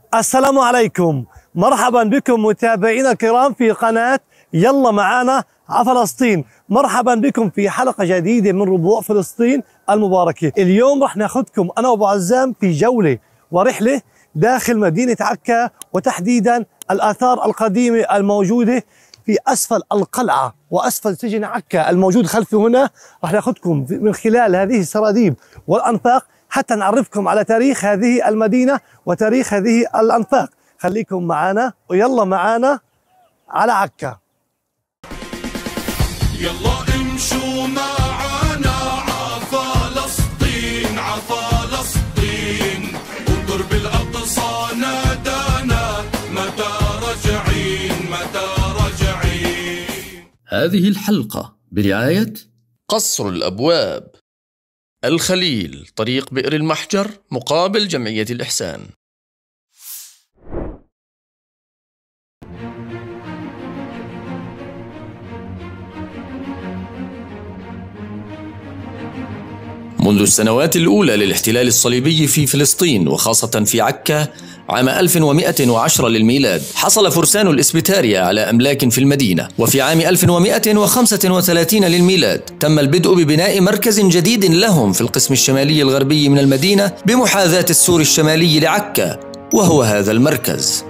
السلام عليكم، مرحبا بكم متابعينا الكرام في قناة يلا معانا على فلسطين. مرحبا بكم في حلقة جديدة من ربوع فلسطين المباركة. اليوم رح ناخذكم أنا وأبو عزام في جولة ورحلة داخل مدينة عكا، وتحديدا الآثار القديمة الموجودة في أسفل القلعة وأسفل سجن عكا الموجود خلفي هنا. رح ناخذكم من خلال هذه السراديب والأنفاق حتى نعرفكم على تاريخ هذه المدينة وتاريخ هذه الأنفاق. خليكم معنا ويلا معنا على عكا. يلا امشوا معنا عفلسطين عفلسطين، ودرب الأقصى نادانا متى راجعين متى راجعين. هذه الحلقة برعاية قصر الأبواب، الخليل، طريق بئر المحجر مقابل جمعية الإحسان. منذ السنوات الأولى للاحتلال الصليبي في فلسطين وخاصة في عكا عام 1110 للميلاد، حصل فرسان الإسبيتاريا على أملاك في المدينة. وفي عام 1135 للميلاد تم البدء ببناء مركز جديد لهم في القسم الشمالي الغربي من المدينة بمحاذاة السور الشمالي لعكا، وهو هذا المركز.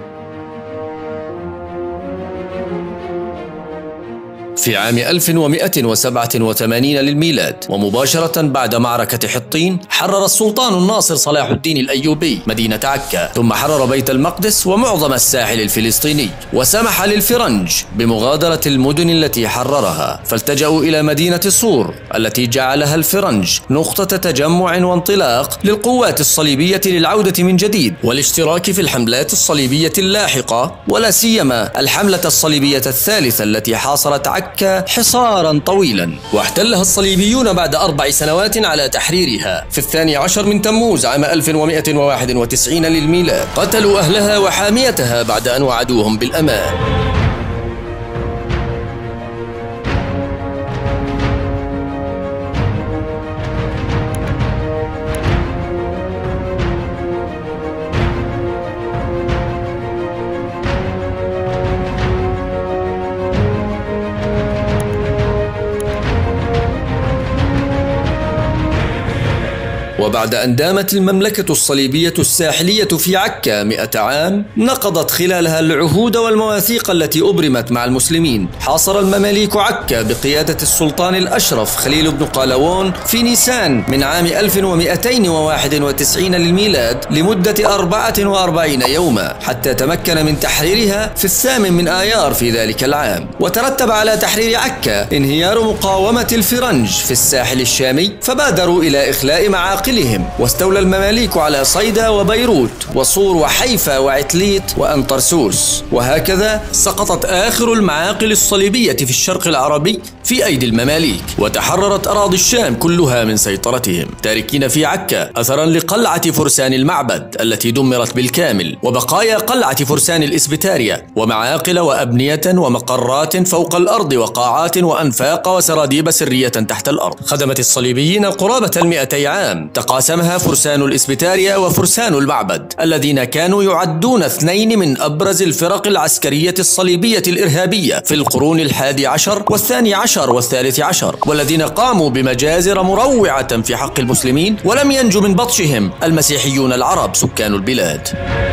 في عام 1187 للميلاد ومباشرة بعد معركة حطين، حرر السلطان الناصر صلاح الدين الأيوبي مدينة عكا، ثم حرر بيت المقدس ومعظم الساحل الفلسطيني، وسمح للفرنج بمغادرة المدن التي حررها، فالتجأوا إلى مدينة صور التي جعلها الفرنج نقطة تجمع وانطلاق للقوات الصليبية للعودة من جديد والاشتراك في الحملات الصليبية اللاحقة، ولا سيما الحملة الصليبية الثالثة التي حاصرت عكا حصارا طويلا، واحتلها الصليبيون بعد 4 سنوات على تحريرها. في 12 من تموز عام 1191 للميلاد قتلوا أهلها وحاميتها بعد أن وعدوهم بالأمان. وبعد أن دامت المملكة الصليبية الساحلية في عكا 100 عام، نقضت خلالها العهود والمواثيق التي أبرمت مع المسلمين. حاصر المماليك عكا بقيادة السلطان الأشرف خليل بن قلاوون في نيسان من عام 1291 للميلاد لمدة 44 يوما، حتى تمكن من تحريرها في 8 من آيار في ذلك العام. وترتب على تحرير عكا انهيار مقاومة الفرنج في الساحل الشامي، فبادروا إلى إخلاء معاقل، واستولى المماليك على صيدا وبيروت وصور وحيفا وعتليت وأنطرسوس، وهكذا سقطت آخر المعاقل الصليبية في الشرق العربي في أيدي المماليك، وتحررت أراضي الشام كلها من سيطرتهم، تاركين في عكا أثرا لقلعة فرسان المعبد التي دمرت بالكامل، وبقايا قلعة فرسان الإسبيتاريا، ومعاقل وأبنية ومقرات فوق الأرض وقاعات وأنفاق وسراديب سرية تحت الأرض. خدمت الصليبيين قرابة 200 عام، تقاسمها فرسان الإسبيتاريا وفرسان المعبد، الذين كانوا يعدون 2 من أبرز الفرق العسكرية الصليبية الإرهابية في القرون 11 و12 و13، والذين قاموا بمجازر مروعة في حق المسلمين، ولم ينجو من بطشهم المسيحيون العرب سكان البلاد.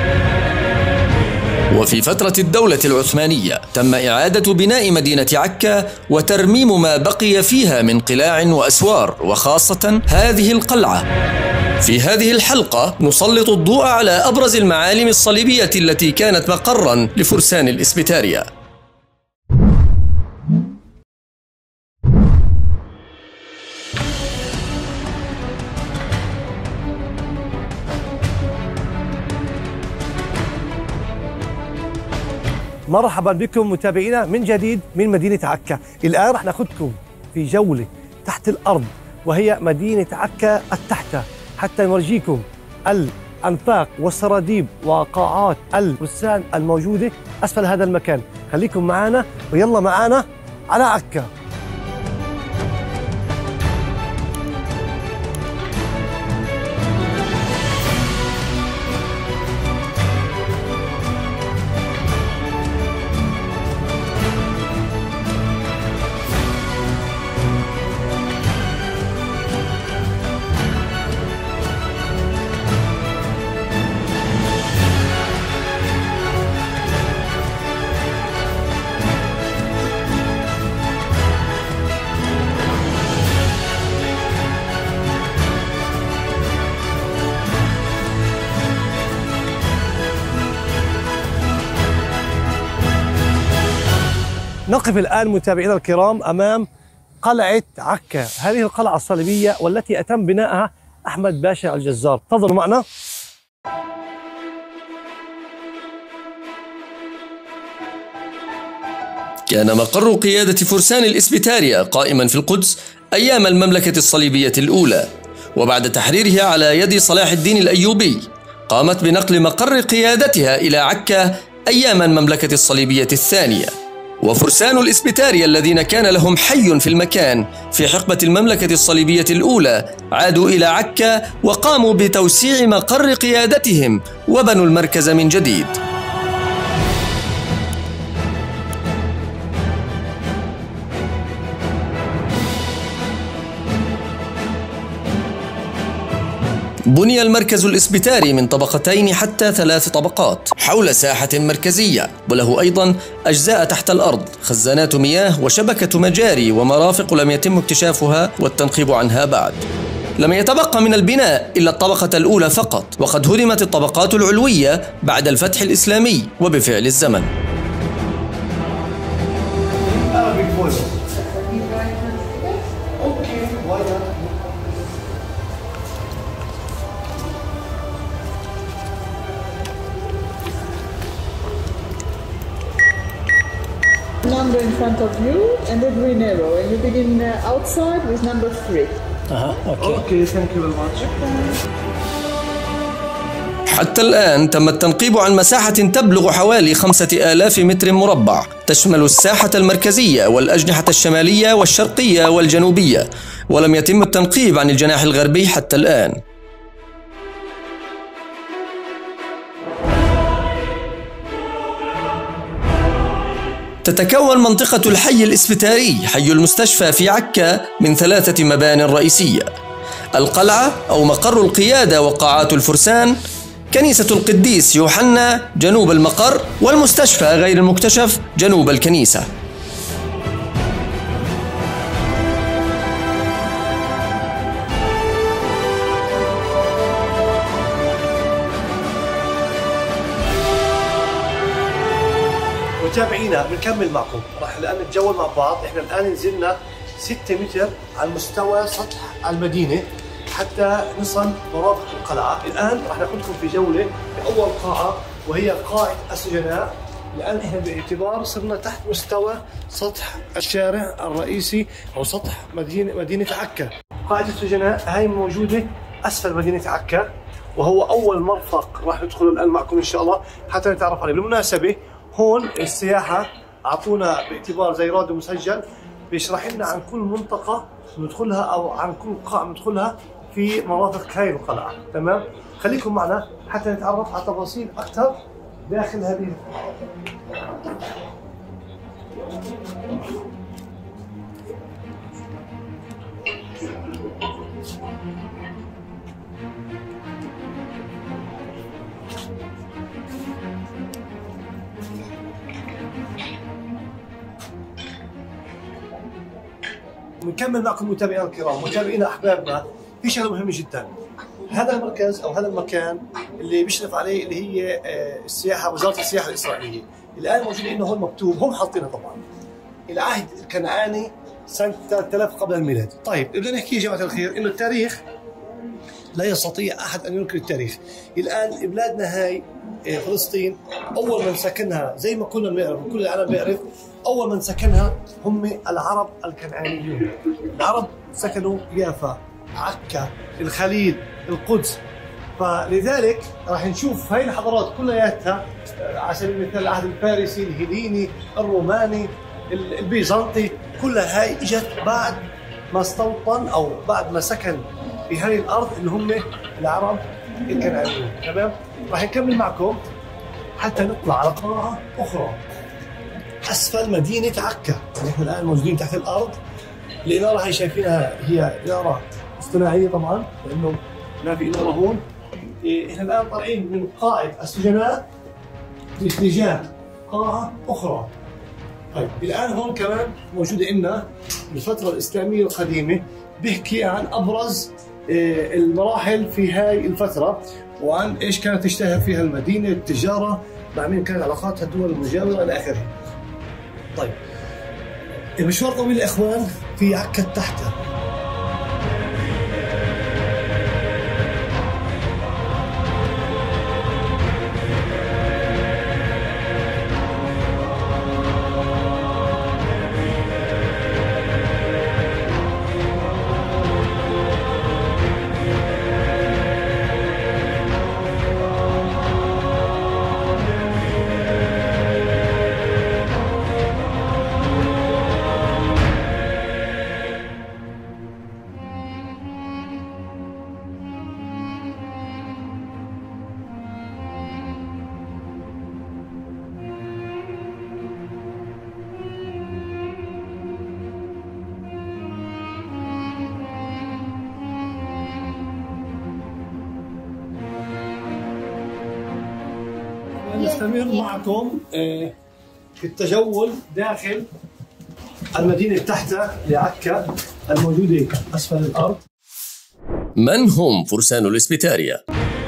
وفي فترة الدولة العثمانية تم إعادة بناء مدينة عكا وترميم ما بقي فيها من قلاع وأسوار، وخاصة هذه القلعة. في هذه الحلقة نسلط الضوء على أبرز المعالم الصليبية التي كانت مقرا لفرسان الإسبيتاريا. مرحبا بكم متابعينا من جديد من مدينة عكا. الآن رح ناخذكم في جولة تحت الأرض، وهي مدينة عكا التحتة، حتى نورجيكم الأنفاق والسراديب وقاعات الفرسان الموجودة أسفل هذا المكان. خليكم معنا ويلا معنا على عكا. نقف الآن متابعينا الكرام أمام قلعة عكا، هذه القلعة الصليبية والتي أتم بنائها أحمد باشا الجزار. تفضلوا معنا. كان مقر قيادة فرسان الإسبيتاريا قائما في القدس أيام المملكة الصليبية الأولى، وبعد تحريرها على يد صلاح الدين الأيوبي قامت بنقل مقر قيادتها إلى عكا أيام المملكة الصليبية الثانية. وفرسان الإسبيتاريا الذين كان لهم حي في المكان في حقبة المملكة الصليبية الأولى عادوا إلى عكا وقاموا بتوسيع مقر قيادتهم وبنوا المركز من جديد. بني المركز الإسبيتاري من طبقتين حتى 3 طبقات حول ساحة مركزية، وله أيضا أجزاء تحت الأرض، خزانات مياه وشبكة مجاري ومرافق لم يتم اكتشافها والتنقيب عنها بعد. لم يتبقى من البناء إلا الطبقة الأولى فقط، وقد هدمت الطبقات العلوية بعد الفتح الإسلامي وبفعل الزمن. Number in front of you and the green arrow, and you begin outside with number 3. Okay, thank you very much. حتى الآن تم التنقيب عن مساحة تبلغ حوالي 5000 متر مربع، تشمل الساحة المركزية والأجنحة الشمالية والشرقية والجنوبية، ولم يتم التنقيب عن الجناح الغربي حتى الآن. تتكون منطقة الحي الإسبيتاري حي المستشفى في عكا من 3 مبان رئيسية: القلعة أو مقر القيادة وقاعات الفرسان، كنيسة القديس يوحنا جنوب المقر، والمستشفى غير المكتشف جنوب الكنيسة. متابعينا بنكمل معكم، راح الان نتجول مع بعض. احنا الان نزلنا 6 متر على مستوى سطح المدينه حتى نصل مرافق القلعه. الان راح ناخذكم في جوله باول قاعه وهي قاعه السجناء. الان احنا باعتبار صرنا تحت مستوى سطح الشارع الرئيسي او سطح مدينه عكا. قاعه السجناء هاي موجوده اسفل مدينه عكا، وهو اول مرفق راح ندخله الان معكم ان شاء الله حتى نتعرف عليه. بالمناسبه هون السياحة أعطونا باعتبار زي راديو مسجل بيشرح لنا عن كل منطقة ندخلها أو عن كل قاعة ندخلها في مرافق هاي القلعة. تمام؟ خليكم معنا حتى نتعرف على تفاصيل أكثر داخل هذه. نكمل معكم متابعينا الكرام، متابعينا احبابنا، في شغله مهمه جدا. هذا المركز او هذا المكان اللي بيشرف عليه اللي هي السياحه، وزاره السياحه الاسرائيليه. الان موجود انه هون مكتوب، هم حاطينها طبعا العهد الكنعاني سنه 3000 قبل الميلاد. طيب بدنا نحكي يا جماعه الخير انه التاريخ لا يستطيع احد ان ينكر التاريخ. الان بلادنا هاي فلسطين اول من سكنها زي ما كنا بنعرف وكل العالم بيعرف، اول من سكنها هم العرب الكنعانيون. العرب سكنوا يافا، عكا، الخليل، القدس. فلذلك راح نشوف هاي الحضارات كلياتها على سبيل المثال العهد الفارسي، الهيليني، الروماني، البيزنطي، كلها هاي اجت بعد ما استوطن او بعد ما سكن في هذه الارض اللي هم العرب الكنعانيون. تمام؟ راح نكمل معكم حتى نطلع على قاعه اخرى اسفل مدينه عكا. نحن الان موجودين تحت الارض. الاناره هي شايفينها هي اناره اصطناعيه طبعا لانه ما في اناره هون. احنا الان طالعين من قاعه السجناء باتجاه قاعه اخرى. طيب الان هون كمان موجوده عندنا بالفتره الاسلاميه القديمه، بيحكي عن ابرز المراحل في هاي الفتره وعن ايش كانت تشتهر فيها المدينه، التجاره، مع مين كانت علاقاتها الدول المجاوره الى اخره. طيب المشوار طويل يا إخوان في عكا تحته. نستمر معكم في التجول داخل المدينة تحت لعكا الموجودة أسفل الأرض. من هم فرسان الإسبيتاريا؟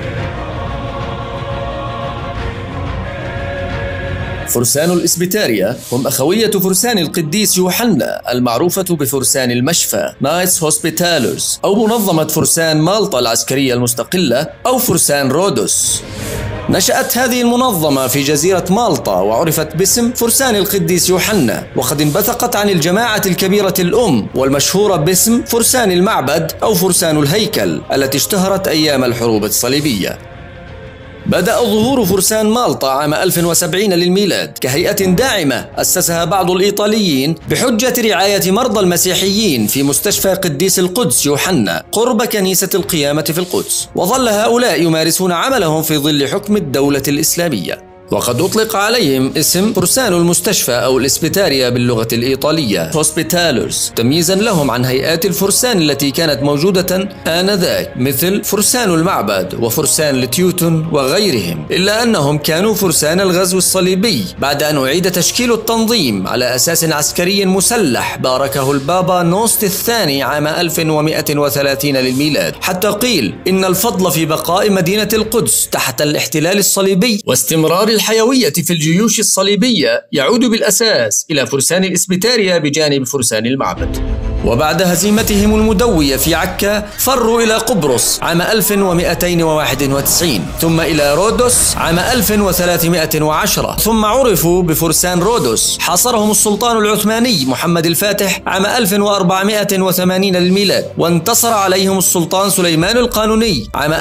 فرسان الإسبيتاريا هم أخوية فرسان القديس يوحنا المعروفة بفرسان المشفى نايتس هوسبيتالرز، أو منظمة فرسان مالطا العسكرية المستقلة، أو فرسان رودوس. نشأت هذه المنظمة في جزيرة مالطا وعرفت باسم فرسان القديس يوحنا، وقد انبثقت عن الجماعة الكبيرة الأم والمشهورة باسم فرسان المعبد أو فرسان الهيكل التي اشتهرت أيام الحروب الصليبية. بدأ ظهور فرسان مالطا عام 1070 للميلاد كهيئة داعمة أسسها بعض الإيطاليين بحجة رعاية مرضى المسيحيين في مستشفى قديس القدس يوحنا قرب كنيسة القيامة في القدس، وظل هؤلاء يمارسون عملهم في ظل حكم الدولة الإسلامية. وقد أطلق عليهم اسم فرسان المستشفى أو الإسبيتاريا باللغة الإيطالية هوسبيتالرز، تمييزا لهم عن هيئات الفرسان التي كانت موجودة آنذاك مثل فرسان المعبد وفرسان التيوتون وغيرهم، إلا أنهم كانوا فرسان الغزو الصليبي بعد أن أعيد تشكيل التنظيم على أساس عسكري مسلح باركه البابا نوست الثاني عام 1130 للميلاد، حتى قيل إن الفضل في بقاء مدينة القدس تحت الاحتلال الصليبي واستمرار الحيوية في الجيوش الصليبية يعود بالأساس إلى فرسان الإسبيتاريا بجانب فرسان المعبد. وبعد هزيمتهم المدوية في عكا فروا إلى قبرص عام 1291، ثم إلى رودوس عام 1310، ثم عرفوا بفرسان رودوس. حاصرهم السلطان العثماني محمد الفاتح عام 1480 للميلاد، وانتصر عليهم السلطان سليمان القانوني عام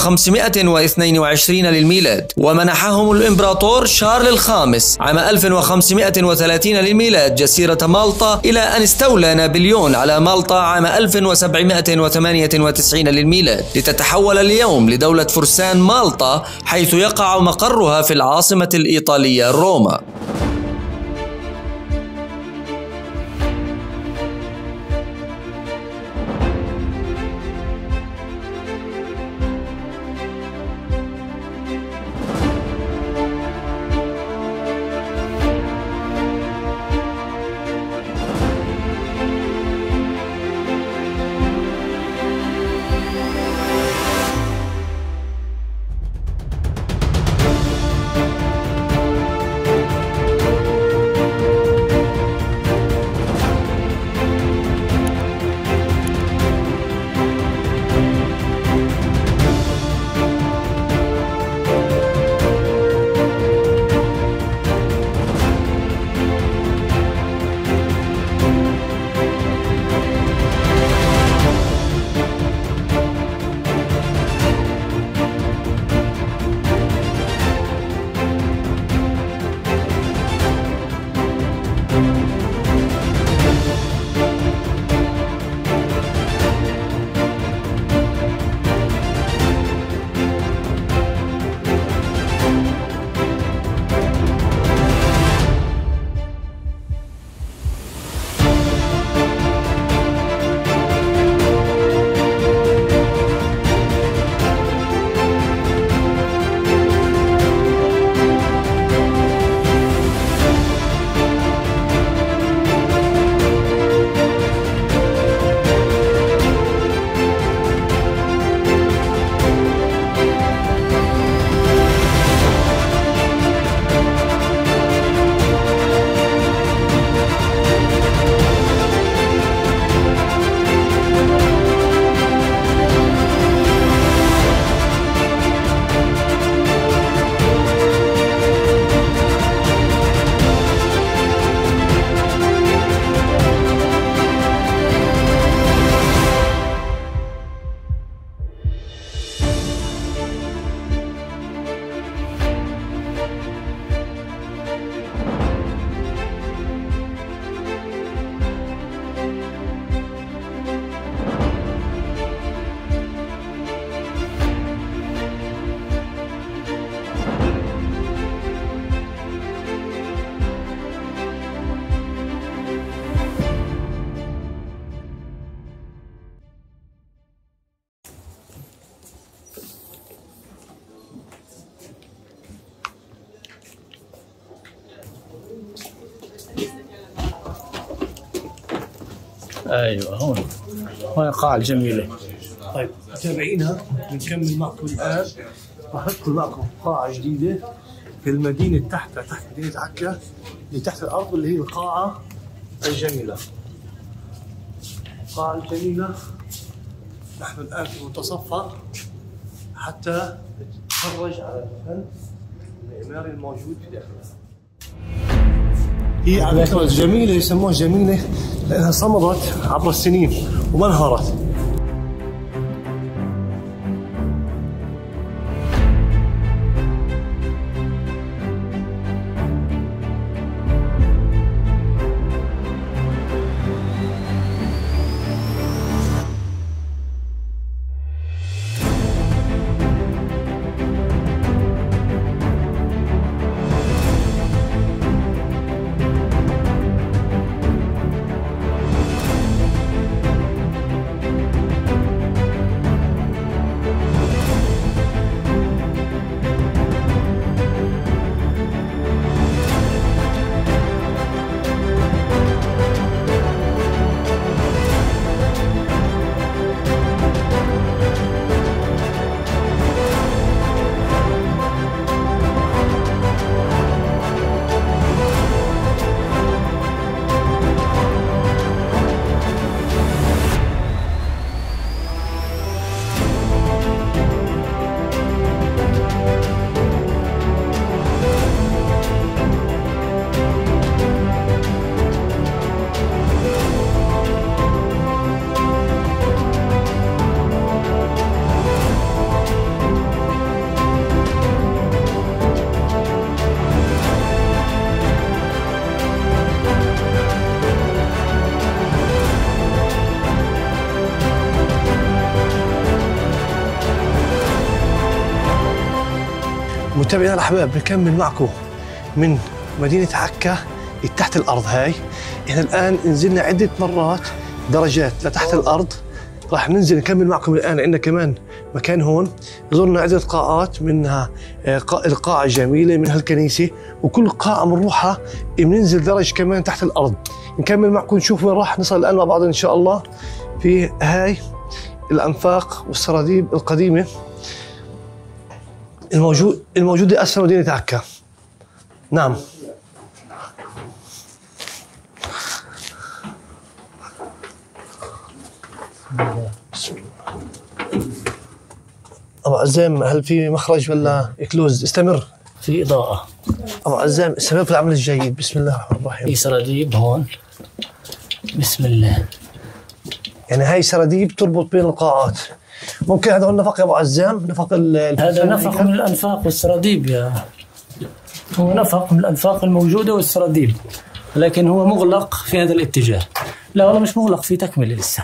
1522 للميلاد، ومنحهم الإمبراطور شارل الخامس عام 1530 للميلاد جزيرة مالطا، إلى أن استولى نابليون على مالطا عام 1798 للميلاد، لتتحول اليوم لدولة فرسان مالطا، حيث يقع مقرها في العاصمة الإيطالية روما. ايوه هون القاعة الجميلة. طيب متابعينا بنكمل معكم الان، راح ندخل معكم قاعة جديدة في المدينة تحت مدينة عكا اللي تحت الأرض، اللي هي القاعة الجميلة. القاعة الجميلة نحن الآن في منتصفها حتى نتفرج على الفن المعماري الموجود في داخلها. هي على فكرة جميلة، يسموها جميلة لأنها صمدت عبر السنين وما انهارت. متابعينا الاحباب بنكمل معكم من مدينه عكا تحت الارض. هاي احنا الان نزلنا عده مرات درجات لتحت الارض، راح ننزل نكمل معكم الان. عندنا كمان مكان هون زرنا عده قاعات، منها القاعه الجميله، منها الكنيسه، وكل قاعه بنروحها بننزل درج كمان تحت الارض. نكمل معكم نشوف وين راح نصل الان مع بعض ان شاء الله في هاي الانفاق والسراديب القديمه الموجودة أسفل مدينة عكا. نعم. أبو عزام، هل في مخرج ولا كلوز؟ استمر. في إضاءة. أبو عزام استمر في العمل الجيد. بسم الله الرحمن الرحيم. في سراديب هون. بسم الله. يعني هاي سراديب تربط بين القاعات. ممكن هذا هو النفق يا ابو عزام؟ نفق هذا نفق من الانفاق والسراديب، هو نفق من الانفاق الموجوده والسراديب، لكن هو مغلق في هذا الاتجاه. لا والله مش مغلق، في تكمله لسه.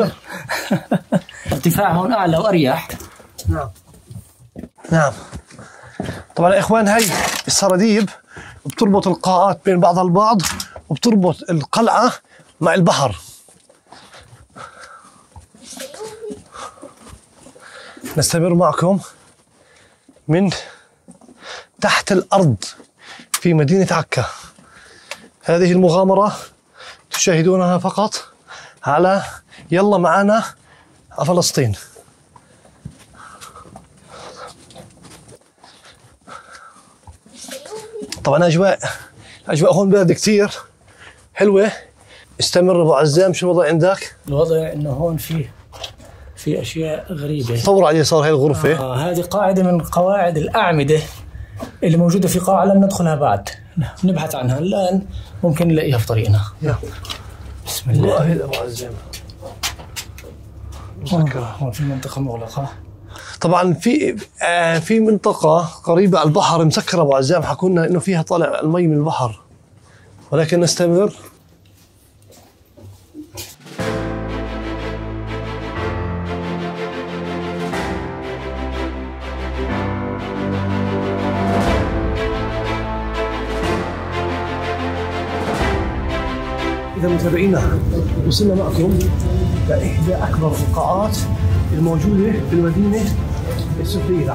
ارتفاع هون اعلى واريح. نعم نعم. طبعا يا اخوان هاي السراديب بتربط القاعات بين بعضها البعض، وبتربط القلعه مع البحر. نستمر معكم من تحت الأرض في مدينة عكا. هذه المغامرة تشاهدونها فقط على يلا معنا فلسطين. طبعا أجواء هون بلد كتير حلوة. استمر أبو عزام، شو الوضع عندك؟ الوضع إنه هون في أشياء غريبة. صور على اليسار هاي الغرفة. هذه قاعدة من قواعد الأعمدة اللي موجودة في قاعة لم ندخلها بعد، نبحث عنها الآن، ممكن نلاقيها في طريقنا. بسم الله. أبو عزام. هون في منطقة مغلقة. طبعا في منطقة قريبة على البحر مسكرة أبو عزام، حكوا لنا إنه فيها طالع المي من البحر، ولكن نستمر. إذا متابعينا وصلنا معكم لإحدى أكبر القاعات الموجودة في المدينة السفلية.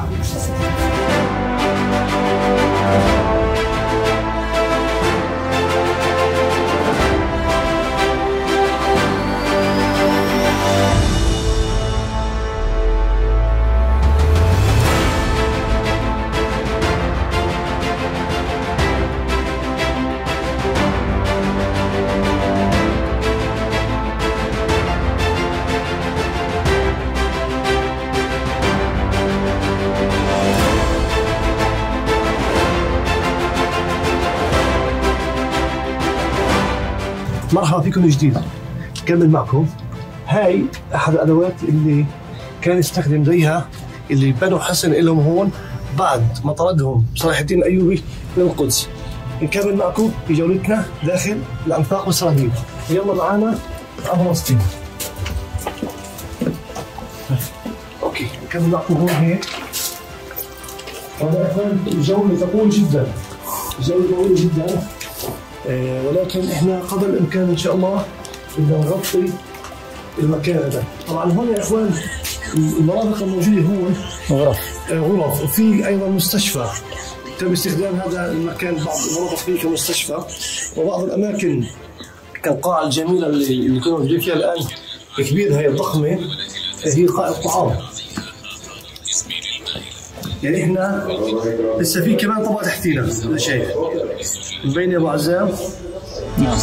مرحبا فيكم من جديد. نكمل معكم. هاي احد الادوات اللي كان يستخدم زيها اللي بنوا حصن لهم هون بعد ما طردهم صلاح الدين الايوبي من القدس. نكمل معكم في جولتنا داخل الانفاق والسراديب. يلا معنا فلسطين. اوكي نكمل معكم هون هيك. هذا كان جولة طويلة جدا، جولة طويلة جدا، ولكن احنا قدر الامكان ان شاء الله بدنا نغطي المكان هذا. طبعا هون يا اخوان المرافق الموجودة هون غرف وفي ايضا مستشفى تم استخدام هذا المكان. بعض المرافق فيه كمستشفى، وبعض الاماكن كالقاعة الجميلة اللي كنا موجودين فيها الان الكبيرة هي الضخمة هي قاعة الطعام. يعني احنا لسه في كمان طبقة تحتينا اذا شايف مبين يا ابو عزام. نعم.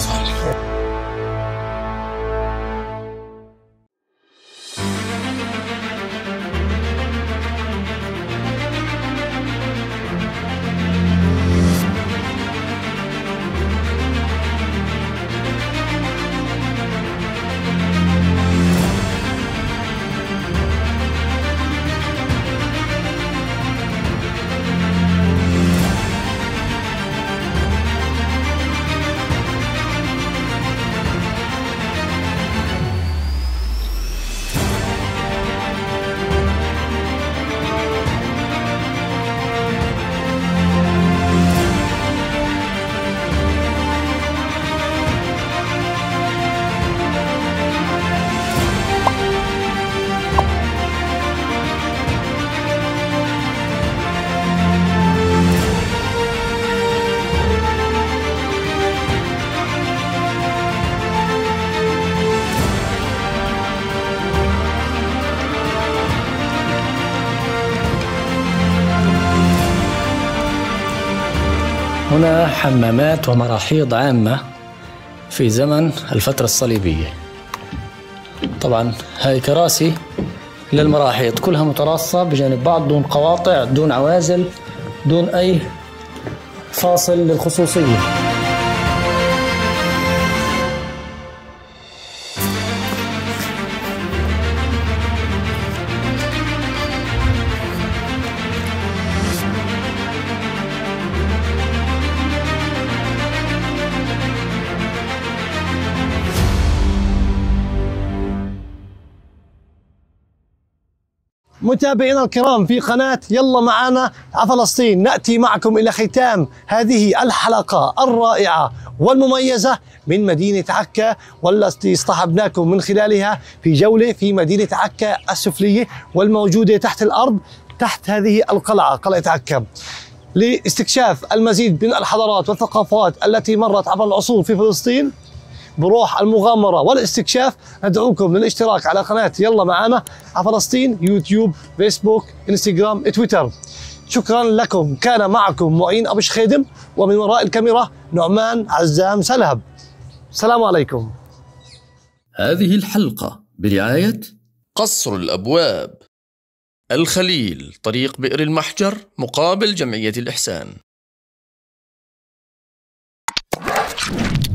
هنا حمامات ومراحيض عامة في زمن الفترة الصليبية. طبعا هاي كراسي للمراحيض كلها متراصة بجانب بعض دون قواطع دون عوازل دون أي فاصل للخصوصية. متابعينا الكرام في قناة يلا معنا على فلسطين، نأتي معكم إلى ختام هذه الحلقة الرائعة والمميزة من مدينة عكا، والتي اصطحبناكم من خلالها في جولة في مدينة عكا السفلية والموجودة تحت الأرض تحت هذه القلعة، قلعة عكا، لاستكشاف المزيد من الحضارات والثقافات التي مرت عبر العصور في فلسطين. بروح المغامرة والاستكشاف ندعوكم للاشتراك على قناة يلا معنا على فلسطين، يوتيوب، فيسبوك، انستغرام، تويتر. شكرا لكم. كان معكم معين أبو شخيدم، ومن وراء الكاميرا نعمان عزام سلهب. السلام عليكم. هذه الحلقة برعاية قصر الأبواب، الخليل، طريق بئر المحجر مقابل جمعية الإحسان.